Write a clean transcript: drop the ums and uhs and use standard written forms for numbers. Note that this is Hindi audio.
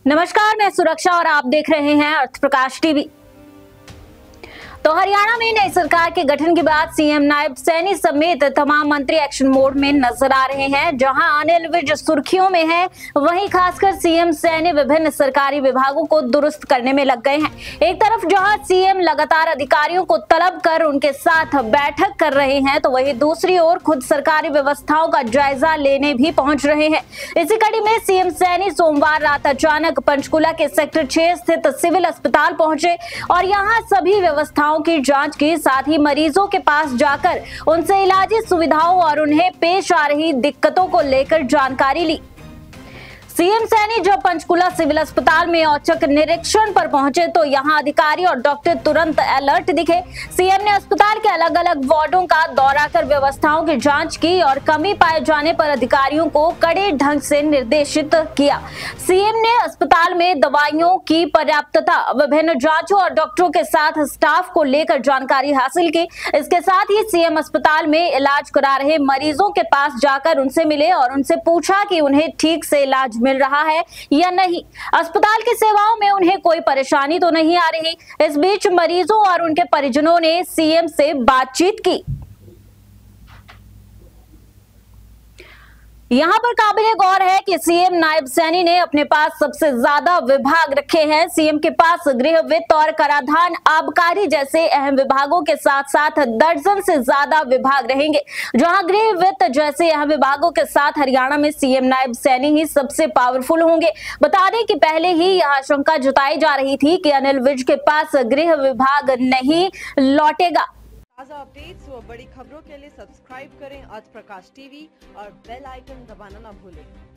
नमस्कार, मैं सुरक्षा और आप देख रहे हैं अर्थ प्रकाश टीवी। तो हरियाणा में नई सरकार के गठन के बाद सीएम नायब सैनी समेत तमाम मंत्री एक्शन मोड में नजर आ रहे हैं। जहां अनिल विज सुर्खियों में है, वहीं खासकर सीएम सैनी विभिन्न सरकारी विभागों को दुरुस्त करने में लग गए हैं। एक तरफ जहां सीएम लगातार अधिकारियों को तलब कर उनके साथ बैठक कर रहे हैं, तो वहीं दूसरी ओर खुद सरकारी व्यवस्थाओं का जायजा लेने भी पहुंच रहे हैं। इसी कड़ी में सीएम सैनी सोमवार रात अचानक पंचकुला के सेक्टर 6 स्थित सिविल अस्पताल पहुंचे और यहां सभी व्यवस्थाओं की जांच की, साथ ही मरीजों के पास जाकर उनसे इलाजी सुविधाओं और उन्हें पेश आ रही दिक्कतों को लेकर जानकारी ली। सीएम सैनी जब पंचकुला सिविल अस्पताल में औचक निरीक्षण पर पहुंचे तो यहां अधिकारी और डॉक्टर तुरंत अलर्ट दिखे। सीएम ने अस्पताल के अलग अलग वार्डों का दौरा कर व्यवस्थाओं की जांच की और कमी पाए जाने पर अधिकारियों को कड़े ढंग से निर्देशित किया। सीएम ने अस्पताल में दवाइयों की पर्याप्तता, विभिन्न जांचों और डॉक्टरों के साथ स्टाफ को लेकर जानकारी हासिल की। इसके साथ ही सीएम अस्पताल में इलाज करा रहे मरीजों के पास जाकर उनसे मिले और उनसे पूछा कि उन्हें ठीक से इलाज मिल रहा है या नहीं, अस्पताल की सेवाओं में उन्हें कोई परेशानी तो नहीं आ रही। इस बीच मरीजों और उनके परिजनों ने सीएम से बातचीत की। यहाँ पर काबिले गौर है कि सीएम नायब सैनी ने अपने पास सबसे ज्यादा विभाग रखे हैं। सीएम के पास गृह, वित्त और कराधान, आबकारी जैसे अहम विभागों के साथ साथ दर्जन से ज्यादा विभाग रहेंगे। जहां गृह, वित्त जैसे अहम विभागों के साथ हरियाणा में सीएम नायब सैनी ही सबसे पावरफुल होंगे। बता दें कि पहले ही यह आशंका जताई जा रही थी कि अनिल विज के पास गृह विभाग नहीं लौटेगा। ताज़ा अपडेट्स व बड़ी खबरों के लिए सब्सक्राइब करें आज प्रकाश टीवी और बेल आइकन दबाना ना भूलें।